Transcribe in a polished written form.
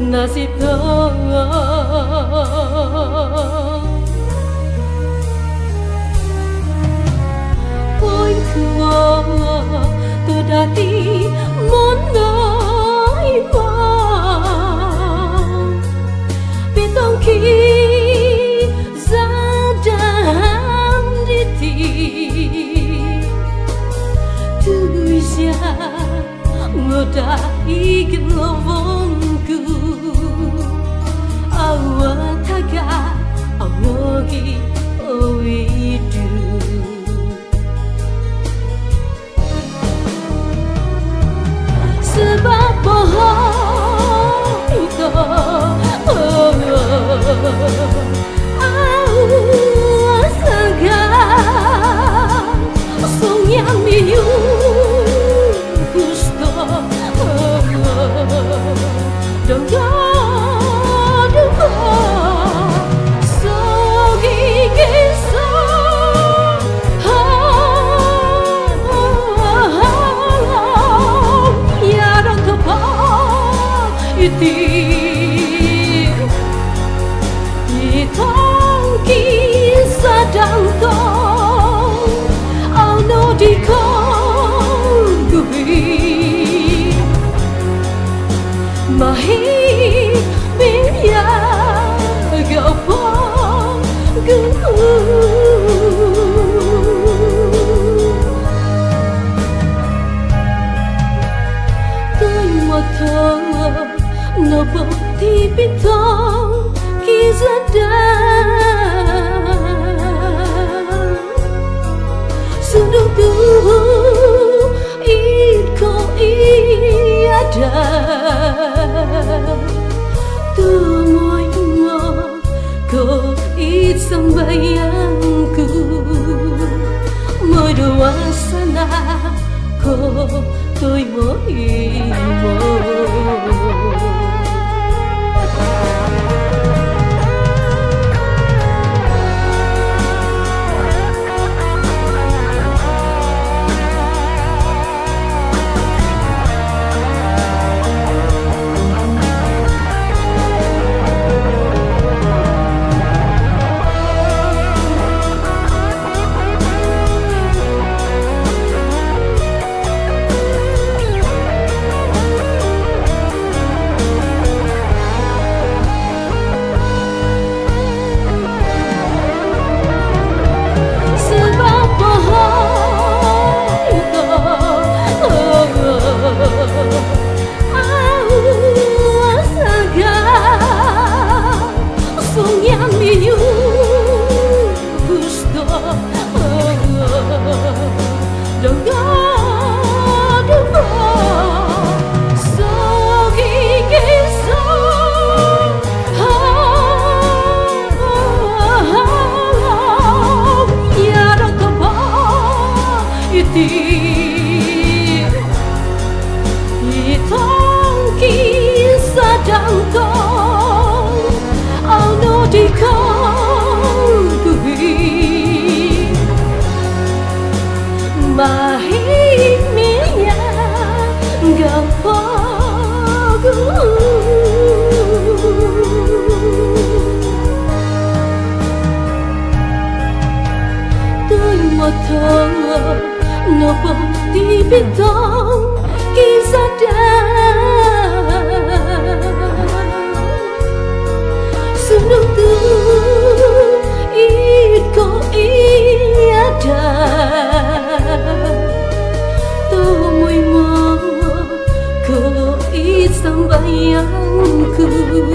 nasib thơ ôi thưa tôi đã đi muốn nói mà vìต้องkhi ra đám đi thì tôi ra ngờ đã ikin lovonku awa taga awogi oidu sebab bohong itu asaga songyang miyu don't go Mahi biya gapo gu tôi một thơ nó bỗng thì biết thong khi rất đau sự đầu tư ít có ít ada semua kau sambayangku berdoa sana kau tôi mới thơ nó bỗng đi biết thong khi ra sự đầu tư ít có ít ada tôi môi mơ có ít sambayangku